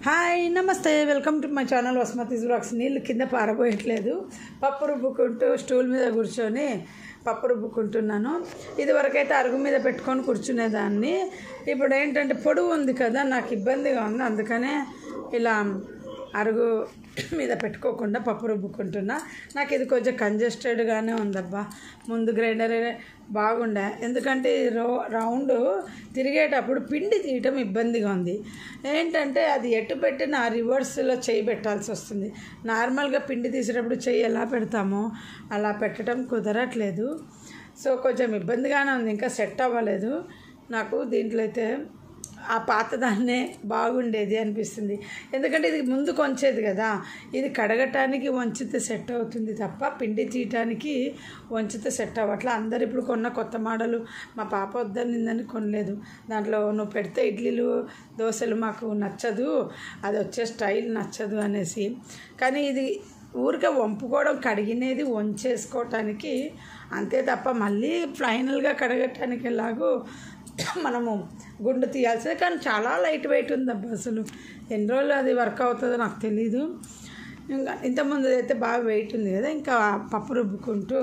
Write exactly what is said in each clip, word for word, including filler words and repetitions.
Hi నమస్తే, welcome to my channel Vasumathi vlogs. నీళ్ళు కింద పారబోయట్లేదు, పప్పు రుబ్బుకుంటూ స్టూల్ మీద కూర్చొని పప్పు రుబ్బుకుంటున్నాను. ఇదివరకైతే అరుగు మీద పెట్టుకొని కూర్చునేదాన్ని. ఇప్పుడు ఏంటంటే పొడుగు ఉంది కదా, నాకు ఇబ్బందిగా ఉంది, అందుకనే ఇలా అరుగు మీద పెట్టుకోకుండా పప్పు రుబ్బుకుంటున్నా. నాకు ఇది కొంచెం కంజెస్టెడ్గానే ఉందబ్బా. ముందు గ్రైండర్ బాగుండే, ఎందుకంటే రో రౌండ్ తిరిగేటప్పుడు పిండి తీయటం ఇబ్బందిగా ఉంది. ఏంటంటే అది ఎటు పెట్టిన రివర్స్లో చేయి పెట్టాల్సి వస్తుంది. నార్మల్గా పిండి తీసేటప్పుడు చెయ్యి ఎలా పెడతామో అలా పెట్టడం కుదరట్లేదు. సో కొంచెం ఇబ్బందిగానే ఉంది, ఇంకా సెట్ అవ్వలేదు నాకు. దీంట్లో అయితే ఆ పాతదాన్నే బాగుండేది అనిపిస్తుంది, ఎందుకంటే ఇది ముందు కొంచేది కదా. ఇది కడగటానికి వంచితే సెట్ అవుతుంది తప్ప పిండి తీయటానికి వంచితే సెట్ అవ్వట్లా. అందరు ఇప్పుడు కొన్న కొత్త మోడలు మా పాప వద్దనిందని కొనలేదు. దాంట్లో నువ్వు పెడితే ఇడ్లీలు దోశలు మాకు నచ్చదు, అది వచ్చే స్టైల్ నచ్చదు అనేసి. కానీ ఇది ఊరికే వంపుకోవడం, కడిగినది వంచేసుకోవటానికి అంతే తప్ప మళ్ళీ ఫైనల్గా కడగటానికి ఎలాగో మనము గుండు తీయాల్సిందే. కానీ చాలా లైట్ వెయిట్ ఉందబ్బా, అసలు ఎన్ని రోజులు అది వర్క్ అవుతుందో నాకు తెలీదు. ఇంకా ఇంతకుముందు అయితే బాగా వెయిట్ ఉంది కదా. ఇంకా పప్పు రుబ్బుకుంటూ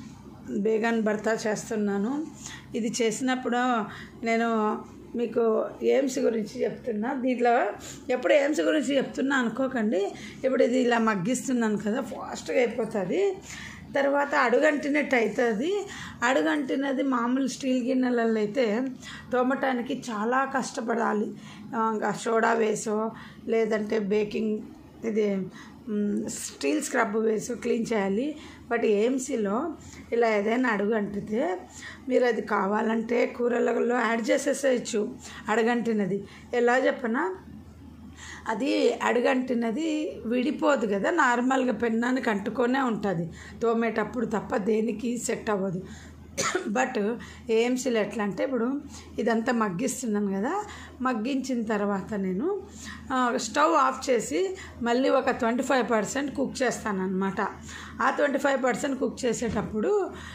బేగన్ భర్తా చేస్తున్నాను. ఇది చేసినప్పుడు నేను మీకు ఎయిమ్స్ గురించి చెప్తున్నా. దీంట్లో ఎప్పుడు ఎయిమ్స్ గురించి చెప్తున్నా అనుకోకండి. ఇప్పుడు ఇది ఇలా మగ్గిస్తున్నాను కదా, ఫాస్ట్గా అయిపోతుంది. తర్వాత అడుగంటినట్టు అవుతుంది. అడుగంటినది మామూలు స్టీల్ గిన్నెలలో అయితే తోమటానికి చాలా కష్టపడాలి. ఇంకా సోడా వేసో లేదంటే బేకింగ్ ఇది స్టీల్ స్క్రబ్ వేసి క్లీన్ చేయాలి. బట్ ఏఎంసీలో ఇలా ఏదైనా అడుగు అంటితే మీరు అది కావాలంటే కూరలలో యాడ్ చేసేసేయచ్చు. అడుగంటినది ఎలా చెప్పనా, అది అడుగంటినది విడిపోదు కదా, నార్మల్గా పెన్నానికి అంటుకొనే ఉంటుంది తోమేటప్పుడు తప్ప దేనికి సెట్ అవ్వదు. బట్ ఏఎంసీలో ఎట్లా అంటే, ఇప్పుడు ఇదంతా మగ్గిస్తున్నాను కదా, మగ్గించిన తర్వాత నేను స్టవ్ ఆఫ్ చేసి మళ్ళీ ఒక ట్వంటీ ఫైవ్ పర్సెంట్ కుక్ చేస్తానన్నమాట. ఆ ట్వంటీ ఫైవ్ పర్సెంట్ కుక్ చేసేటప్పుడు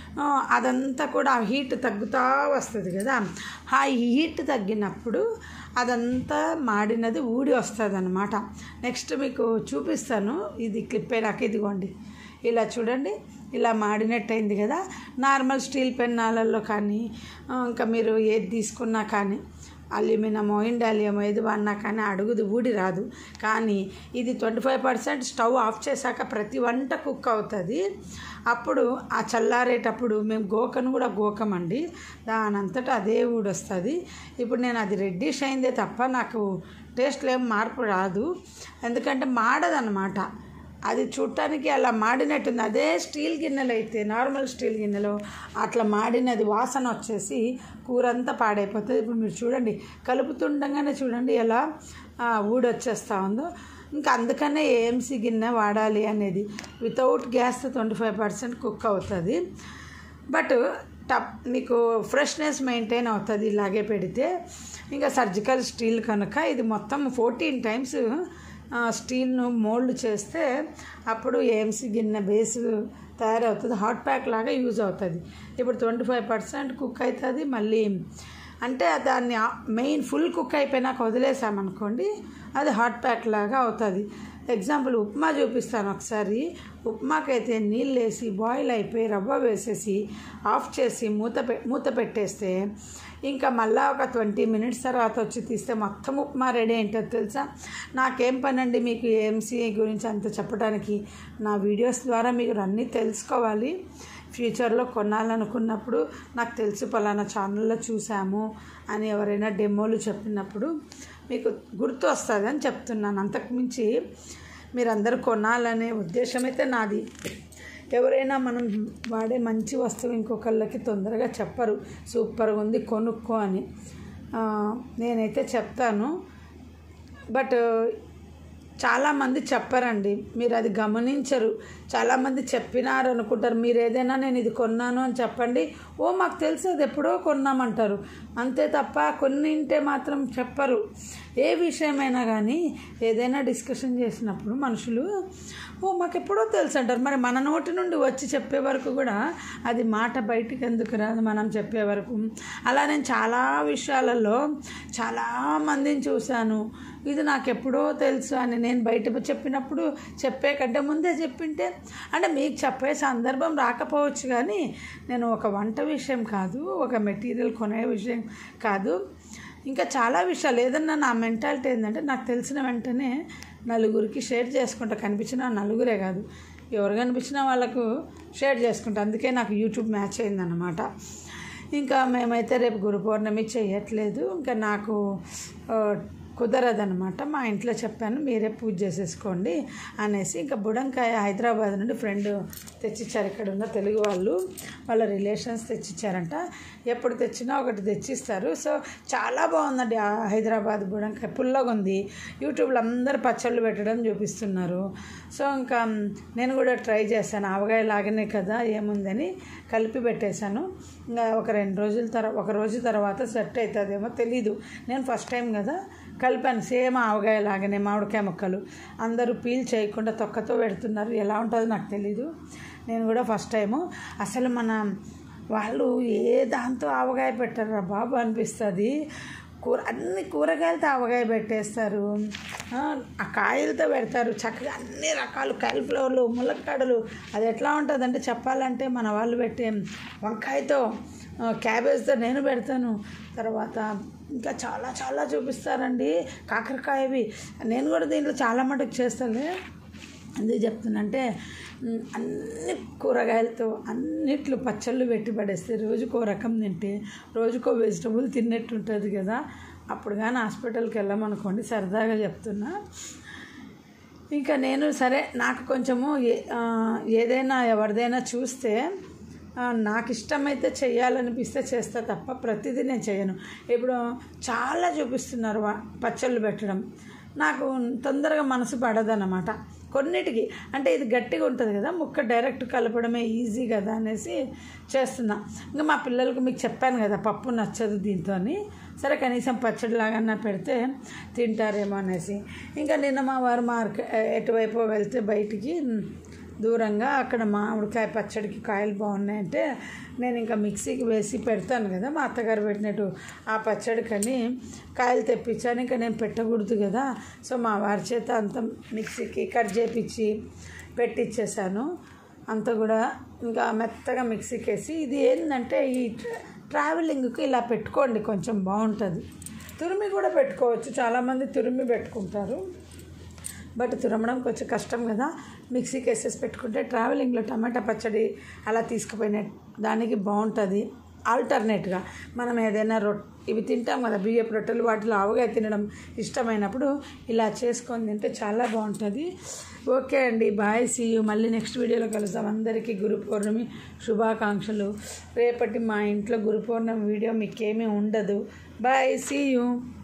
అదంతా కూడా ఆ హీట్ తగ్గుతూ వస్తుంది కదా. ఆ హీట్ తగ్గినప్పుడు అదంతా మాడినది ఊడి వస్తుంది అన్నమాట. నెక్స్ట్ మీకు చూపిస్తాను, ఇది క్లిప్ అయినాక ఇదిగోండి ఇలా చూడండి, ఇలా మాడినట్టు అయింది కదా. నార్మల్ స్టీల్ పెన్నాలలో కానీ ఇంకా మీరు ఏది తీసుకున్నా కానీ అల్యూమినియమో ఇండాలియమో ఏది వాడినా కానీ అడుగుది ఊడి రాదు. కానీ ఇది twenty five percent stove off చేశాక ప్రతి వంట కుక్ అవుతుంది. అప్పుడు ఆ చల్లారేటప్పుడు మేము గోకను కూడా గోకమండి, దాని అంతటా అదే ఊడి వస్తుంది. ఇప్పుడు నేను అది రెడ్డిష్ అయిందే తప్ప నాకు టేస్ట్లో ఏం మార్పు రాదు, ఎందుకంటే మాడదన్నమాట. అది చూడటానికి అలా మాడినట్టుంది. అదే స్టీల్ గిన్నెలు అయితే, నార్మల్ స్టీల్ గిన్నెలో అట్లా మాడినది వాసన వచ్చేసి కూర అంతా పాడైపోతుంది. ఇప్పుడు మీరు చూడండి, కలుపుతుండగానే చూడండి ఎలా ఊడొచ్చేస్తూ ఉందో. ఇంకా అందుకనే ఏఎంసీ గిన్నె వాడాలి అనేది. Without gas twenty five percent cook అవుతుంది. బట్ టప్ మీకు ఫ్రెష్నెస్ మెయింటైన్ అవుతుంది ఇలాగే పెడితే. ఇంకా సర్జికల్ స్టీల్ కనుక ఇది మొత్తం ఫోర్టీన్ టైమ్స్ స్టీల్ను మోల్డ్ చేస్తే అప్పుడు ఏఎంసీ గిన్నె బేస్ తయారవుతుంది. హాట్ ప్యాక్ లాగా యూజ్ అవుతుంది. ఇప్పుడు ట్వంటీ ఫైవ్ పర్సెంట్ కుక్ అవుతుంది. మళ్ళీ అంటే దాన్ని మెయిన్ ఫుల్ కుక్ అయిపోయినాక వదిలేసామనుకోండి, అది హాట్ ప్యాక్ లాగా అవుతుంది. ఎగ్జాంపుల్ ఉప్మా చూపిస్తాను ఒకసారి. ఉప్మాకైతే నీళ్ళు వేసి బాయిల్ అయిపోయి రవ్వ వేసేసి ఆఫ్ చేసి మూత పె మూత పెట్టేస్తే ఇంకా మళ్ళీ ఒక ట్వంటీ మినిట్స్ తర్వాత వచ్చి తీస్తే మొత్తం ఉప్మా రెడీ ఏంటో తెలుసా. నాకేం పని అండి మీకు ఏఎంసీ గురించి అంత చెప్పడానికి. నా వీడియోస్ ద్వారా మీరు అన్నీ తెలుసుకోవాలి. ఫ్యూచర్లో కొనాలనుకున్నప్పుడు నాకు తెలుసు పలానా ఛానల్లో చూసాము అని ఎవరైనా డెమోలు చెప్పినప్పుడు మీకు గుర్తు వస్తుంది అని చెప్తున్నాను. అంతకుమించి మీరందరూ కొనాలనే ఉద్దేశం అయితే నాది. ఎవరైనా మనం వాడే మంచి వస్తువు ఇంకొకళ్ళకి తొందరగా చెప్పరు, సూపర్గా ఉంది కొనుక్కో అని. నేనైతే చెప్తాను, బట్ చాలామంది చెప్పరండి, మీరు అది గమనించరు. చాలామంది చెప్పినారు అనుకుంటారు. మీరు ఏదైనా నేను ఇది కొన్నాను అని చెప్పండి, ఓ మాకు తెలుసు అది ఎప్పుడో కొన్నామంటారు, అంతే తప్ప కొన్నింటే మాత్రం చెప్పరు. ఏ విషయమైనా కానీ ఏదైనా డిస్కషన్ చేసినప్పుడు మనుషులు ఓ మాకు ఎప్పుడో తెలుసు అంటారు. మరి మన నోటి నుండి వచ్చి చెప్పే వరకు కూడా అది మాట బయటికి ఎందుకు రాదు మనం చెప్పే వరకు. అలా నేను చాలా విషయాలలో చాలామందిని చూశాను. ఇది నాకు ఎప్పుడో తెలుసు అని నేను బయట చెప్పినప్పుడు చెప్పే కంటే ముందే చెప్పింటే, అంటే మీకు చెప్పే సందర్భం రాకపోవచ్చు, కానీ నేను ఒక వంట విషయం కాదు, ఒక మెటీరియల్ కొనే విషయం కాదు, ఇంకా చాలా విషయాలు. ఏదన్నా నా మెంటాలిటీ ఏంటంటే నాకు తెలిసిన వెంటనే నలుగురికి షేర్ చేసుకుంటా. కనిపించిన నలుగురే కాదు, ఎవరు కనిపించిన వాళ్ళకు షేర్ చేసుకుంటా. అందుకే నాకు యూట్యూబ్ మ్యాచ్ అయిందన్నమాట. ఇంకా మేమైతే రేపు గురు పౌర్ణమి చేయట్లేదు, ఇంకా నాకు కుదరదనమాట. మా ఇంట్లో చెప్పాను మీరే పూజ చేసేసుకోండి అనేసి. ఇంకా బుడంకాయ హైదరాబాద్ నుండి ఫ్రెండ్ తెచ్చిచ్చారు, ఇక్కడ ఉన్న తెలుగు వాళ్ళు, వాళ్ళ రిలేషన్స్ తెచ్చిచ్చారంట. ఎప్పుడు తెచ్చినా ఒకటి తెచ్చిస్తారు. సో చాలా బాగుందండి ఆ హైదరాబాద్ బుడంకాయ, పుల్లగా ఉంది. యూట్యూబ్లో అందరూ పచ్చళ్ళు పెట్టడం చూపిస్తున్నారు. సో ఇంకా నేను కూడా ట్రై చేశాను, ఆవకాయ లాగానే కదా ఏముందని కలిపి పెట్టేశాను. ఇంకా ఒక రెండు రోజుల తర్వాత ఒక రోజు తర్వాత సెట్ అవుతుందేమో తెలీదు, నేను ఫస్ట్ టైం కదా కలిపాను. సేమ్ ఆవకాయ లాగానే మామిడికాయ ముక్కలు అందరూ పీల్ చేయకుండా తొక్కతో పెడుతున్నారు, ఎలా ఉంటుందో నాకు తెలీదు. నేను కూడా ఫస్ట్ టైము. అసలు మన వాళ్ళు ఏ దాంతో ఆవకాయ పెట్టారా బాబు అనిపిస్తుంది. కూర అన్ని కూరగాయలతో ఆవకాయ పెట్టేస్తారు, ఆ కాయలతో పెడతారు చక్కగా అన్ని రకాలు, కాలీఫ్లవర్లు, ములక్కాడలు. అది ఎట్లా ఉంటుందంటే చెప్పాలంటే మన వాళ్ళు పెట్టే వంకాయతో, క్యాబేజ్తో నేను పెడతాను. తర్వాత ఇంకా చాలా చాలా చూపిస్తారండి, కాకరకాయవి. నేను కూడా దీంట్లో చాలా మటుకు చేస్తాను. ఎందుకు చెప్తున్నంటే అన్ని కూరగాయలతో అన్నిట్లో పచ్చళ్ళు పెట్టి పడేస్తే రోజుకో రకం తింటే రోజుకో వెజిటబుల్ తిన్నట్టు ఉంటుంది కదా. అప్పుడు కానీ హాస్పిటల్కి వెళ్ళామనుకోండి, సరదాగా చెప్తున్నా. ఇంకా నేను సరే నాకు కొంచెము ఏదైనా ఎవరిదైనా చూస్తే నాకు ఇష్టమైతే చేయాలనిపిస్తే చేస్తా తప్ప ప్రతిదీ నేను చేయను. ఇప్పుడు చాలా చూపిస్తున్నారు పచ్చళ్ళు పెట్టడం, నాకు తొందరగా మనసు పడదన్నమాట కొన్నిటికి. అంటే ఇది గట్టిగా ఉంటుంది కదా, ముక్క డైరెక్ట్ కలపడమే ఈజీ కదా అనేసి చేస్తున్నా. ఇంకా మా పిల్లలకు మీకు చెప్పాను కదా పప్పు నచ్చదు దీంతో అని, సరే కనీసం పచ్చడిలాగన్నా పెడితే తింటారేమో అనేసి. ఇంకా నిన్న మా వారు మార్కెట్ ఎటువైపు వెళ్తే బయటికి దూరంగా అక్కడ మామిడికాయ పచ్చడికి కాయలు బాగున్నాయంటే నేను ఇంకా మిక్సీకి వేసి పెడతాను కదా మా అత్తగారు పెట్టినట్టు ఆ పచ్చడికని కాయలు తెప్పించాను. ఇంకా నేను పెట్టకూడదు కదా, సో మా వారి చేత అంత మిక్సీకి కట్ చేపించి పెట్టిచ్చేసాను అంతా కూడా. ఇంకా మెత్తగా మిక్సీకి వేసి, ఇది ఏంటంటే ఈ ట్రావెలింగ్కి ఇలా పెట్టుకోండి కొంచెం బాగుంటుంది. తురిమి కూడా పెట్టుకోవచ్చు, చాలామంది తురిమి పెట్టుకుంటారు, బట్ తురమడం కొంచెం కష్టం కదా. మిక్సీకి వేసేసి పెట్టుకుంటే ట్రావెలింగ్లో టమాటా పచ్చడి అలా తీసుకుపోయిన దానికి బాగుంటుంది. ఆల్టర్నేట్గా మనం ఏదైనా రొట్టె ఇవి తింటాం కదా, బియ్యపు రొట్టెలు, వాటిలో ఆవకాయ తినడం ఇష్టమైనప్పుడు ఇలా చేసుకొని తింటే చాలా బాగుంటుంది. ఓకే అండి, బాయ్, సీ యూ. మళ్ళీ నెక్స్ట్ వీడియోలో కలుద్దాం. అందరికీ గురు పౌర్ణమి శుభాకాంక్షలు. రేపటి మా ఇంట్లో గురు పౌర్ణమి వీడియో మీకేమీ ఉండదు. Bye, see you.